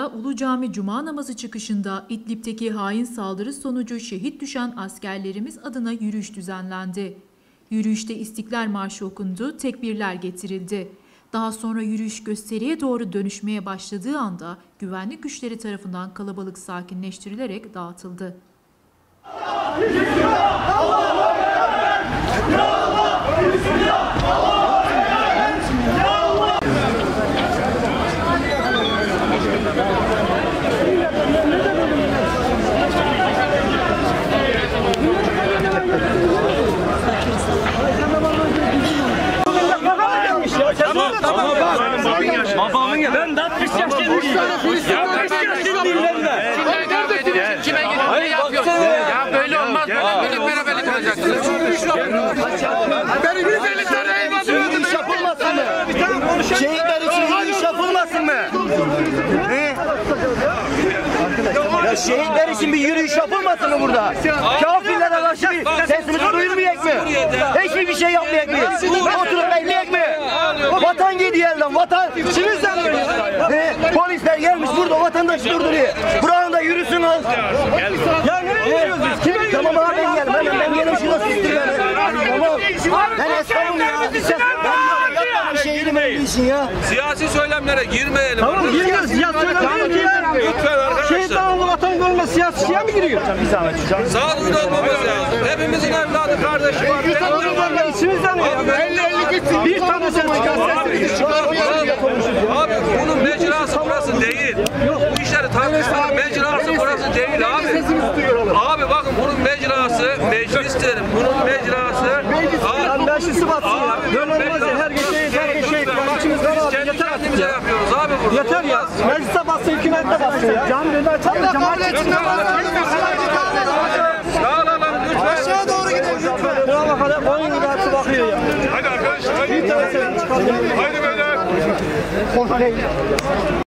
Ankara'da Ulu Cami Cuma namazı çıkışında İdlib'teki hain saldırı sonucu şehit düşen askerlerimiz adına yürüyüş düzenlendi. Yürüyüşte İstiklal Marşı okundu, tekbirler getirildi. Daha sonra yürüyüş gösteriye doğru dönüşmeye başladığı anda güvenlik güçleri tarafından kalabalık sakinleştirilerek dağıtıldı. Babamın ya ben de 60 yaşındayım. Ya 60 yaşındayım ben de. Kime gidiyor? Ne yapıyorsun? Ya böyle olmaz. Böyle beraberlik olacaksınız. Benim 150 tane evladım iş yapılmasın mı? Şehitler için yürüyüş yapılmasın mı? Ya şehitler için bir yürüyüş yapılmasın mı burada? Kafirlere karşı bir sesimizi duyurmayacak mı? Hiçbir şey yapmayacak mı? Oturup bekleyecek mi? Vatan gidiyor elden, vatan içimizden mi? Polisler gelmiş burada vatandaş durduruyor. Buranın da yürüsün al. Ya nereye yürüyoruz? Tamam abi ben geldim. Ben geldim şurada sustur beni. Tamam. Ben esnafım ya. Yapma şehidime değilsin ya. Siyasi söylemlere girmeyelim. Tamam girmiyoruz. Siyasi söylemlere girmiyoruz. Lütfen arkadaşlar. Şehit dağında vatan görmez siyasiye mi giriyor? Sağlıklı olmamız lazım. Hepimizin evladı kardeşi var. İçimizden ya. 50-50 gitsin. Bir tane sen Abi bunun mecrası burası değil. Bu işleri tartışmanın mecrası burası değil abi. Abi bakın bunun mecrası meclistir. Bunun mecrası meclisi batsın ya. Böyle olmaz ya. Her gün şehit. İçimiz var abi. Yeter artık ya. yapıyoruz abi burada. Yeter ya. Meclise batsın, hükümette batsın ya. Can dönü açalım. Cemaat içinde aşağı doğru gidelim lütfen. Şuna bakalım. 10 yıl hepsi bakıyor ya. Hadi arkadaşlar. Hadi beyler.